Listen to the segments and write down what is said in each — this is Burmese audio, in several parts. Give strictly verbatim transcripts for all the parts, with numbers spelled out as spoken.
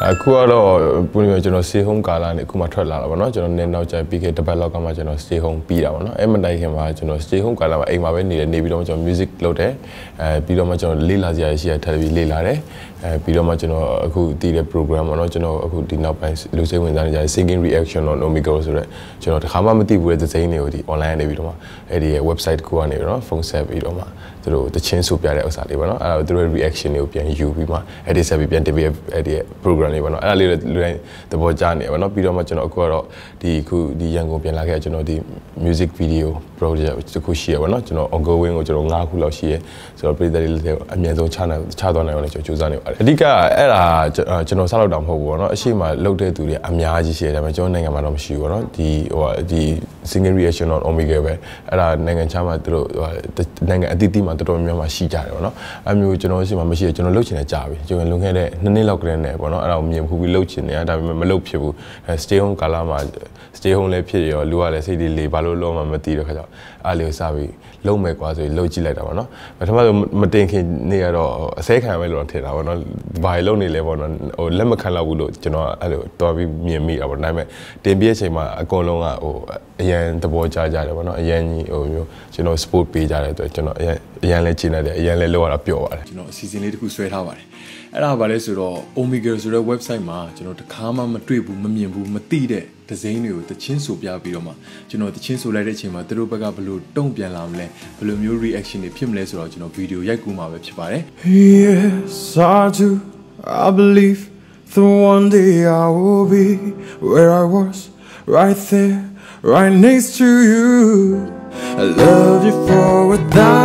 အခုကတော့ပုံမှန်ကျွန်တော် stay home ကာလနဲ့အခုမှထွက်လာတာပေါ့နော်ကျွန်တော်နည်းနောက်ကျပြီးခဲ့တပတ်လောက်ကမှကျွန်တော် stay home ပြီးတာပေါ့နော်အဲ့မတိုင်ခင်မှာကျွန်တော် stay home ကာလမှာအိမ်မှာပဲနေတယ်နေပြီးတော့ကျွန်တော် music လုပ်တယ်အဲပြီးတော့မှကျွန်တော်လေ့လာစရာရှိရထပ်ပြီးလေ့လာတယ်အဲပြီးတော့မှကျွန်တော်အခုတည်တဲ့ program ပေါ့နော်ကျွန်တော်အခုဒီနောက်ပိုင်းလူစိတ်ဝင်စားနေကြတဲ့ singing reaction on Omega ဆိုတော့ကျွန်တော်တခါမှမသိဘူးတဲ့သတင်းတွေကိုဒီ online နေပြီးတော့မှအဲ့ဒီရဲ့ website ကိုကနေတော့ဖုန်းဆက်ပြီးတော့မှသူတို့တချင်းဆိုပြတဲ့ဥစ္စာလေးပေါ့နော်အဲ့ဒါသူတို့ reaction တွေကိုပြန်ယူပြီးမှအဲ့ဒီဆက်ပြီးပြန်တပြည့်အဲ့ဒီ program လေးပေါ့နော်အဲ့ဒါလေးလူတိုင်းသဘောကျနေပါတော့ပြီးတော့မှကျွန်တော်အခုကတော့ဒီအခုဒီရန်ကုန်ပြန်လာခဲ့ကျွန်တော်ဒီ music video project တခုရှိရပါတော့ကျွန်တော် ongoing ကိုကျွန်တော်၅ခုလောက်ရှိရဆိုတော့ပြည်သက်တွေလည်းအမြဲဆုံးချနိုင်ချသွားနိုင်အောင်လည်းကျွန်တော်ကြိုးစားနေပါတယ်အဓိကအဲ့ဒါကျွန်တော်ဆက်လောက်တာမဟုတ်ဘူးပေါ့နော်အရှိမလုတ်တဲ့သူတွေအများကြီးရှိတယ်ဒါပေမဲ့ကျွန်တော်နိုင်ငံမှာတော့မရှိဘူးပေါ့နော်ဒီဟိုဒီ single reaction on Omega ပဲအဲ့ဒါနိုင်ငံခြားမှာသူတို့နိုင်ငံအသီးသီးမှာတော်တော်များများရှိကြတယ်ပေါ့နော်အမျိုးကျွန်တော်ရှိမှမရှိကျွန်တော်လုတ်ချင်တဲ့ကြာပြီကျွန်တော်လွန်ခဲ့တဲ့နှစ်နှစ်လောက်ကတည်းကပေါ့နော်အဲ့ဒါကိုမြင်ခုပြီးလုတ်ချင်နေဒါပေမဲ့မလုတ်ဖြစ်ဘူး stay home ကာလမှာ stay home လည်းဖြစ်ရောလူကလည်းစိတ်တွေလေဘာလို့လုံးမှမသိတော့ခါကျအားလေးကိုစပြီးလုံးမယ်ကွာဆိုပြီးလုတ်ကြည့်လိုက်တာပေါ့နော်ပထမဆုံးမတင်ခင်နေရတော့အစဲခံမယ်လို့ထင်တာပေါ့နော်ဘာလုံးနေလဲပေါ့နော်ဟိုလက်မခံတော့ဘူးလို့ကျွန်တော်အဲ့လိုတော်ပြီးမြင်မိတာပေါ့ဒါပေမဲ့တင်ပြတဲ့အချိန်မှာအကုန်လုံးကဟိုအရန်သဘောကျကြတယ်ပေါ့နော်အရန်ကြီးဟိုမျိုးကျွန်တော် support ပေးကြတဲ့အတွက်ကျွန်တော်အရန်အရန်လည်းကျင်းတယ်အရန်လည်းလောက်ရတာပျော်ပါတယ်ကျွန်တော်အစီအစဉ်လေးတစ်ခုဆွဲထားပါတယ်အဲ့ဒါဘာလဲဆိုတော့ Omega ဆိုတဲ့ website မှာကျွန်တော်တခါမှမတွေ့ဘူးမမြင်ဘူးမသိတဲ့ဒီဇိင်းတွေကိုတချင်းဆိုပြပြီးတော့မှကျွန်တော်တချင်းဆိုလိုက်တဲ့အချိန်မှာသူတို့ဘက်ကဘယ်လိုတုံ့ပြန်လာမလဲဘယ်လိုမျိုး reaction တွေဖြစ်မလဲဆိုတော့ကျွန်တော်ဗီဒီယိုရိုက်ကူးမှာပဲဖြစ်ပါတယ် Yes I do I believe the one day I will be where I was right there right next to you I love you for a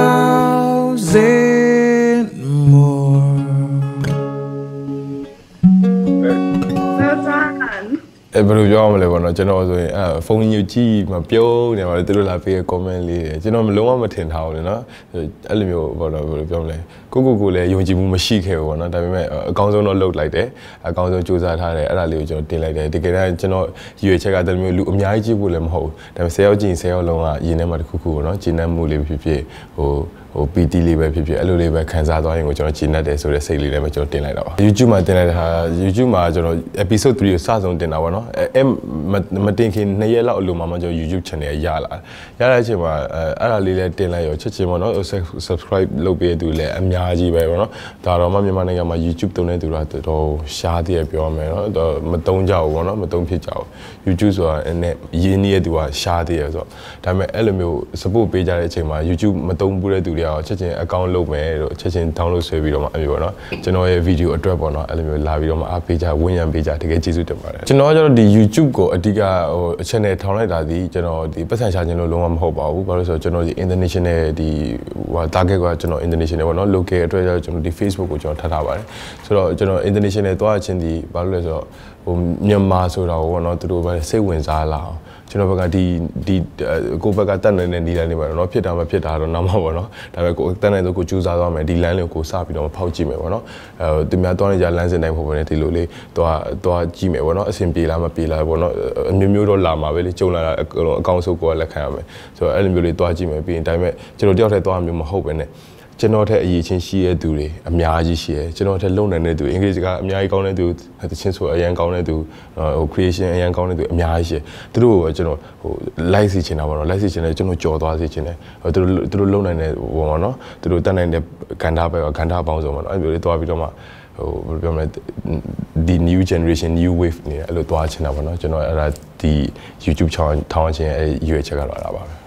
thousand more အဲ့ဘယ်လိုပြောမလဲပေါ့နော်ကျွန်တော်ဆိုရင်အဲဖုန်းကြီးကြည့်မပြုံးနေပါလေသူတို့လာပေးတဲ့ comment လေးတွေကျွန်တော်မလုံးဝမထင်ထားဘူးလေနော်အဲ့လိုမျိုးပေါ့နော်ဘယ်လိုပြောမလဲကိုကိုကိုလည်းယုံကြည်မှုမရှိခဲ့ဘူးပေါ့နော်ဒါပေမဲ့အကောင်းဆုံးတော့လုပ်လိုက်တယ်အကောင်းဆုံးစူးစမ်းထားတယ်အဲ့ဒါလေးကိုကျွန်တော်တင်လိုက်တယ်တကယ်တမ်းကျွန်တော်ရွေချက်ကတမျိုးလူအများကြီးကြည့်ဖို့လည်းမဟုတ်ဘူးဒါပေမဲ့ဆယ်ယောက်ကြည့်ဆယ်ယောက်လုံးကယင်ထဲမှာတစ်ခုခုပေါ့နော်ဂျင်းနှံမှုလေးဖြစ်ဖြစ်ဟိုဟို ပီ တီ လေးပဲဖြစ်ဖြစ်အဲ့လိုလေးပဲခံစားသွားရင်ကိုကျွန်တော်ဂျင်းနှက်တယ်ဆိုတဲ့စိတ်လေးလည်းပဲကျွန်တော်တင်လိုက်တာပါ YouTube မှာတင်လိုက်တာ YouTube မှာကျွန်တော် episode 3ကိုစဆုံးတင်တာပေါ့နော်အဲမတင်ခင်နှစ်ရက်လောက်အလိုမှာမှကျွန်တော် YouTube channel ရလာရတဲ့အချိန်မှာအဲ့ဒါလေးလည်းတင်လိုက်ရောချက်ချင်းပေါ့နော် subscribe လုပ်ပေးသူလည်းအများကြီးပဲပေါ့နော်ဒါတော့မှမြန်မာနိုင်ငံမှာ YouTube သုံးတဲ့သူတွေကတော်တော်ရှားသေးရပြောမယ်နော်မသုံးကြဘူးပေါ့နော်မသုံးဖြစ်ကြဘူး YouTube ဆိုတာနဲ့ရင်းနှီးတဲ့သူကရှားသေးရဆိုတော့ဒါပေမဲ့အဲ့လိုမျိုး support ပေးကြတဲ့အချိန်မှာ YouTube မသုံးဘူးတဲ့သူတွေချက်ချင်း account လုပ်မယ်တို့ချက်ချင်း download ဆွဲပြီးတော့မှအဲ့လိုပေါ့နော်ကျွန်တော်ရဲ့ video အတွက်ပေါ့နော်အဲ့လိုမျိုးလာပြီးတော့မှအားပေးကြဝန်းရံပေးကြတကယ်ကျေးဇူးတင်ပါတယ်ကျွန်တော်ကကျတော့ဒီ YouTube ကိုအဓိကဟို channel ထောင်လိုက်တာဒီကျွန်တော်ဒီပတ်စံရှာခြင်းလို့လုံးဝမဟုတ်ပါဘူးဘာလို့ဆိုတော့ကျွန်တော်ဒီ international ဒီဟို target ကကျွန်တော် international ပေါ့နော် local အတွက်ကျတော့ကျွန်တော်ဒီ Facebook ကိုကျွန်တော်ထပ်ထားပါတယ်ဆိုတော့ကျွန်တော် international သွားခြင်းဒီဘာလို့လဲဆိုတော့ဟိုမြန်မာဆိုတာကိုပေါ့နော်သူတို့ပဲစိတ်ဝင်စားလာအောင်ကျွန်တော်ဘက်ကဒီဒီကိုဘက်ကတက်နေတဲ့ဒီလမ်းလေးပါတော့ဖြစ်တာမဖြစ်တာတော့နောက်မှပေါ့နော်ဒါပေမဲ့ကိုတက်နေဆိုကိုကြိုးစားသွားမယ်ဒီလမ်းလေးကိုစပြီးတော့ဖောက်ကြည့်မယ်ပေါ့နော်အဲသူများသွားနေကြလမ်းစဉ်တိုင်းပုံပဲဒီလိုလေးသွားသွားကြည့်မယ်ပေါ့နော်အဆင်ပြေလားမပြေလားပေါ့နော်အမျိုးမျိုးတော့လာမှာပဲလေကြုံလာတာအကောင်စုကိုလက်ခံရမယ်ဆိုတော့အဲ့လိုမျိုးလေးသွားကြည့်မယ်ပြီးရင်ဒါပေမဲ့ကျွန်တော်တယောက်တည်းသွားမျိုးမဟုတ်ပဲနဲ့ကျွန်တော်ထက်အရေးချင်းရှိတဲ့သူတွေအများကြီးရှိတယ်ကျွန်တော်ထက်လုံနိုင်တဲ့သူအင်္ဂလိပ်စကားအများကြီးကောင်းတဲ့သူတချင်းဆိုအရန်ကောင်းတဲ့သူဟို creation အရန်ကောင်းတဲ့သူအများကြီးရှိတယ်သူတို့ကိုကျွန်တော်ဟို like စီချင်တာပေါ့နော် like စီချင်တယ်ကျွန်တော်ကြော်သွားစီချင်တယ်ဟိုသူတို့သူတို့လုံနိုင်တဲ့ဟိုပေါ့နော်သူတို့တက်နိုင်တဲ့ကဏ္ဍပဲကဏ္ဍပေါင်းစုံပေါ့နော်အဲ့လိုလေးသွားပြီးတော့မှဟိုဘယ်လိုပြောမလဲဒီ new generation new wave နေအဲ့လိုသွားချင်တာပေါ့နော်ကျွန်တော်အဲ့ဒါဒီ YouTube channel ထောင်းချင်အဲ့ရွေးချက်ကတော့အဲ့ဒါပါပဲ